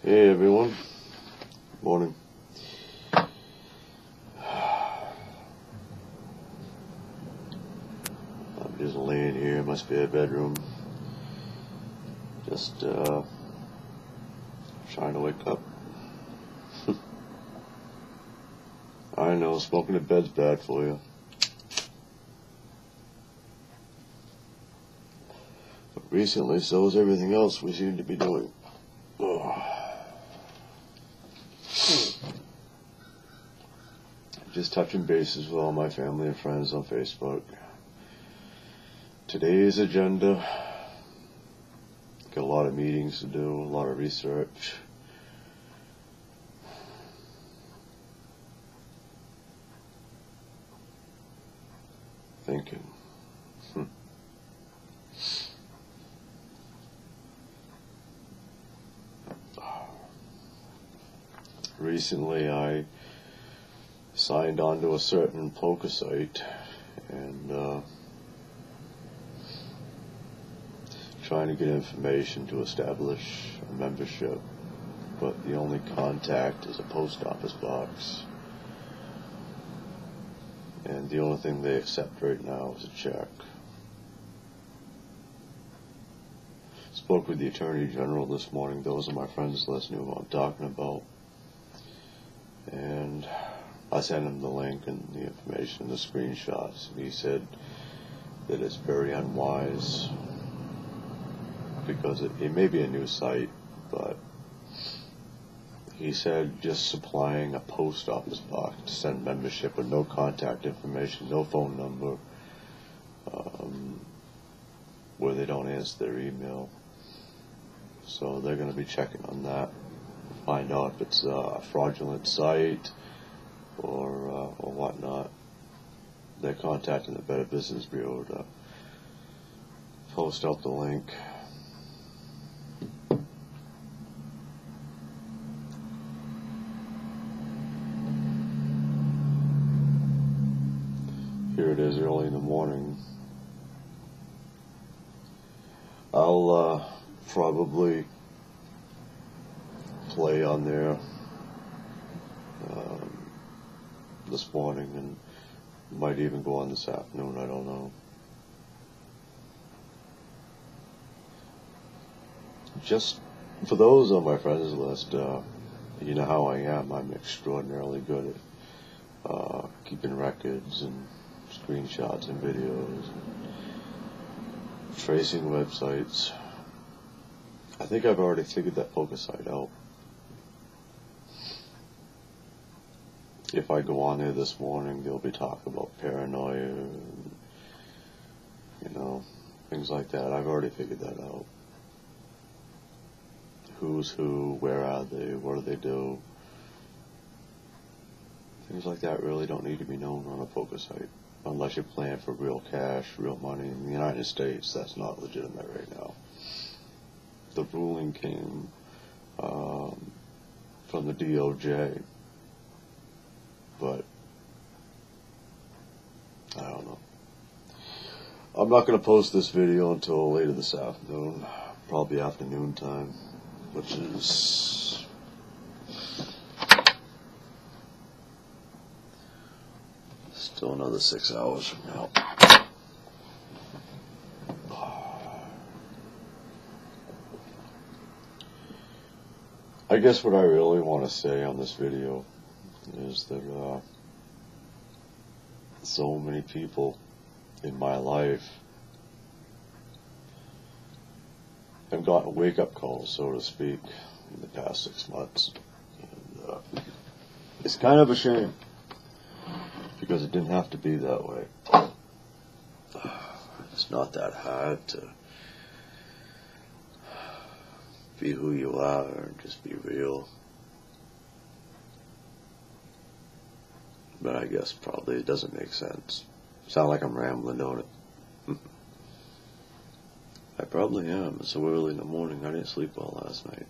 Hey everyone, morning. I'm just laying here in my spare bedroom, just trying to wake up. I know, smoking in bed's bad for you. But recently, so is everything else we seem to be doing. Just touching bases with all my family and friends on Facebook. Today's agenda, got a lot of meetings to do, a lot of research. Thinking. Recently I signed on to a certain poker site and trying to get information to establish a membership, but the only contact is a post office box, and the only thing they accept right now is a check. Spoke with the Attorney General this morning. Those on my friends list knew what I'm talking about, and I sent him the link and the information, the screenshots, and he said that it's very unwise because it may be a new site, but he said just supplying a post office box to send membership with no contact information, no phone number, where they don't answer their email. So they're going to be checking on that, find out if it's a fraudulent site or whatnot. They're contacting the Better Business Bureau to post out the link. Here it is early in the morning. I'll probably play on there this morning, and might even go on this afternoon, I don't know. Just for those on my friends list, you know how I am. I'm extraordinarily good at keeping records and screenshots and videos and tracing websites. I think I've already figured that poker site out. If I go on there this morning, they'll be talking about paranoia and, things like that. I've already figured that out. Who's who, where are they, what do they do? Things like that really don't need to be known on a poker site, unless you're playing for real cash, real money. In the United States, that's not legitimate right now. The ruling came from the DOJ, but I don't know. I'm not going to post this video until later this afternoon, probably afternoon time, which is still another 6 hours from now. I guess what I really want to say on this video is that so many people in my life have gotten wake-up calls, so to speak, in the past 6 months. And it's kind of a shame, because it didn't have to be that way. It's not that hard to be who you are and just be real. But I guess probably it doesn't make sense. Sound like I'm rambling, don't it? I probably am. It's so early in the morning. I didn't sleep well last night.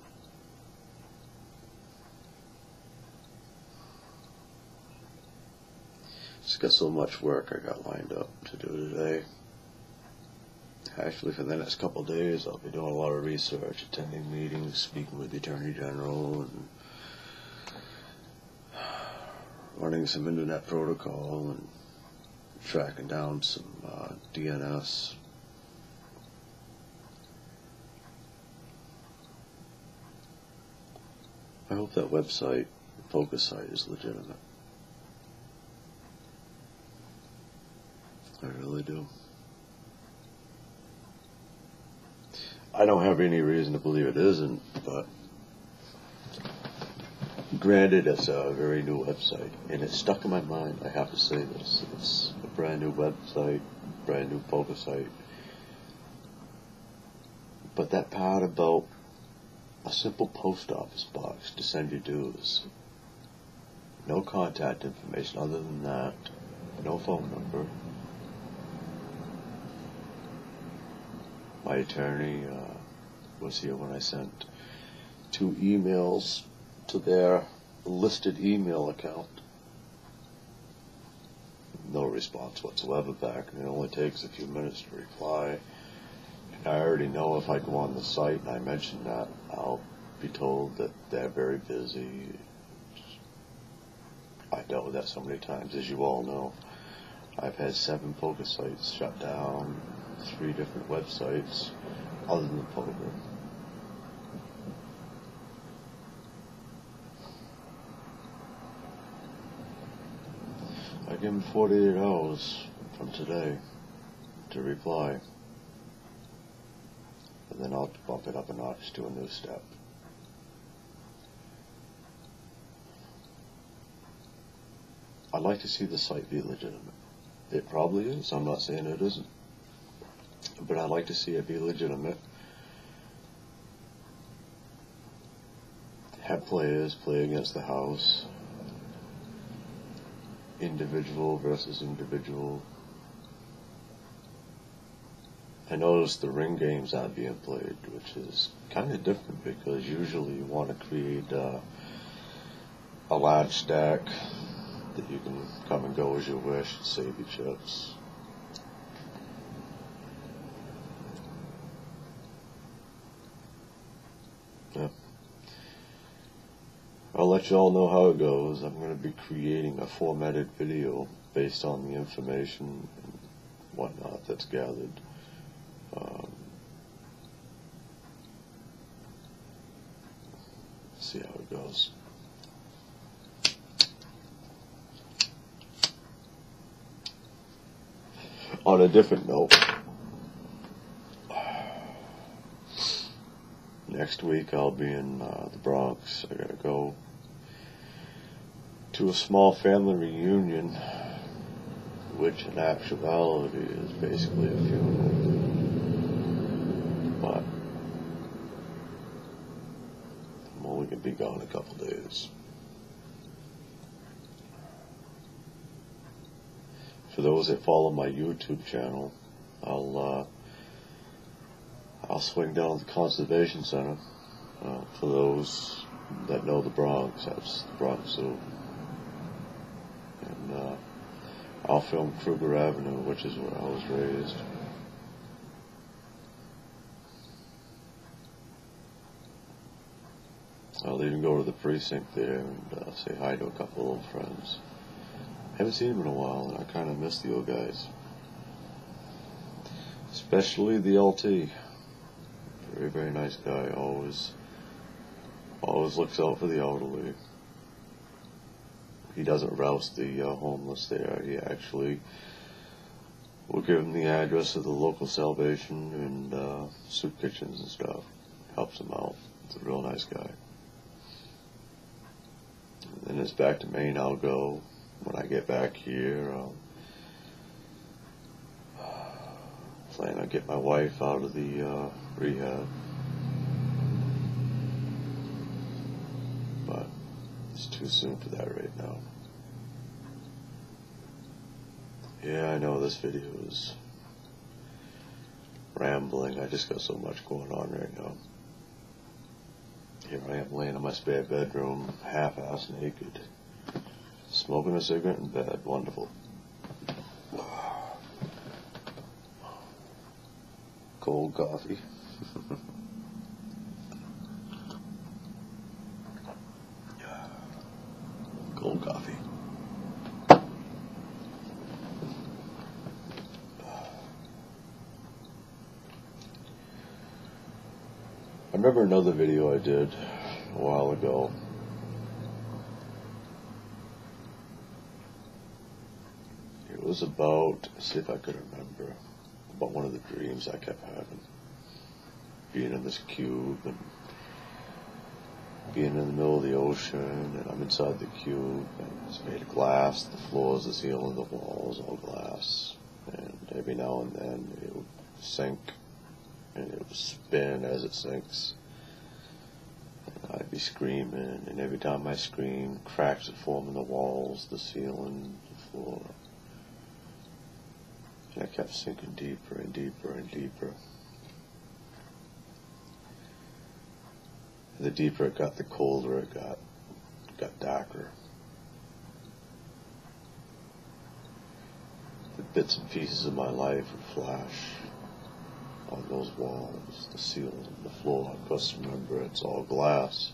Just got so much work I got lined up to do today. Actually, for the next couple of days, I'll be doing a lot of research, attending meetings, speaking with the Attorney General, and running some internet protocol and tracking down some DNS. I hope that website, focus site, is legitimate. I really do. I don't have any reason to believe it isn't, but granted, it's a very new website, and it's stuck in my mind. I have to say this. It's a brand new website, brand new focus site. But that part about a simple post office box to send your dues, no contact information other than that, no phone number. My attorney was here when I sent 2 emails to their listed email account. No response whatsoever back, and it only takes a few minutes to reply. And I already know if I go on the site and I mention that, I'll be told that they're very busy. I dealt with that so many times, as you all know. I've had 7 poker sites shut down, 3 different websites, other than poker. I give them 48 hours from today to reply, and then I'll bump it up a notch to a new step. I'd like to see the site be legitimate. It probably is. I'm not saying it isn't. But I'd like to see it be legitimate. Have players play against the house. Individual versus individual. I noticed the ring games aren't being played, which is kind of different because usually you want to create a large stack that you can come and go as you wish and save your chips. Yeah. I'll let you all know how it goes. I'm going to be creating a formatted video based on the information and whatnot that's gathered. See how it goes. On a different note, next week I'll be in the Bronx. I gotta go to a small family reunion, which in actuality is basically a funeral. But I'm only gonna be gone a couple days. For those that follow my YouTube channel, I'll swing down to the Conservation Center. For those that know the Bronx, that's the Bronx Zoo. And I'll film Kruger Avenue, which is where I was raised. I'll even go to the precinct there and say hi to a couple of old friends. Haven't seen them in a while, and I kind of miss the old guys. Especially the LT. Very, very nice guy. Always looks out for the elderly. He doesn't rouse the homeless there. He actually will give them the address of the local Salvation and soup kitchens and stuff. Helps them out. He's a real nice guy. And then it's back to Maine I'll go. When I get back here, I'll plan on getting my wife out of the rehab. But it's too soon for that right now. Yeah, I know this video is rambling. I just got so much going on right now. Here I am laying in my spare bedroom, half-ass naked. Smoking a cigarette in bed. Wonderful. Cold coffee. Cold coffee. I remember another video I did a while ago. It was about, see if I could remember, about one of the dreams I kept having. Being in this cube and being in the middle of the ocean, and I'm inside the cube, and it's made of glass, the floors, the ceiling, the walls, all glass. And every now and then it would sink, and it would spin as it sinks. And I'd be screaming, and every time I screamed, cracks would form in the walls, the ceiling, the floor. And I kept sinking deeper and deeper and deeper. The deeper it got, the colder it got darker. The bits and pieces of my life would flash on those walls, the ceiling, the floor. Of course, remember, it's all glass.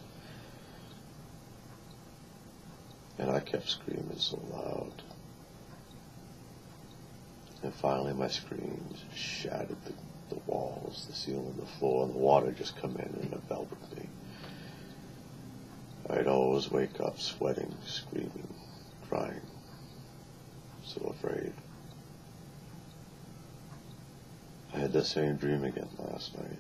And I kept screaming so loud. And finally my screams shattered the walls, the ceiling, the floor, and the water just come in and enveloped me. I'd always wake up sweating, screaming, crying, so afraid. I had the same dream again last night.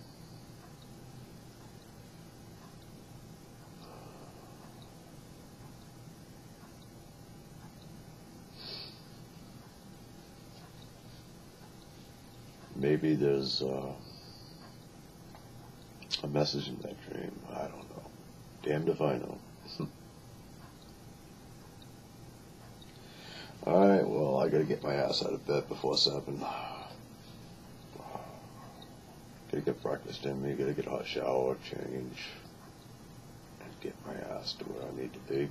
Maybe there's a message in that dream. I don't know. Damned if I know. Alright, well, I gotta get my ass out of bed before 7. Gotta get breakfast in me, gotta get a hot shower, change, and get my ass to where I need to be.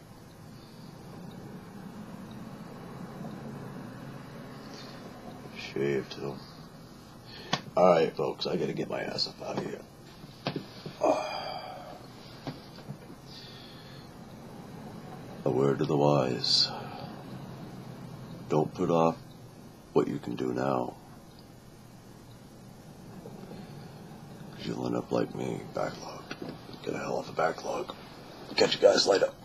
Shave too. Alright, folks, I gotta get my ass up out of here. A word to the wise. Don't put off what you can do now, 'cause you'll end up like me, backlogged. Get a hell of a backlog. Catch you guys later.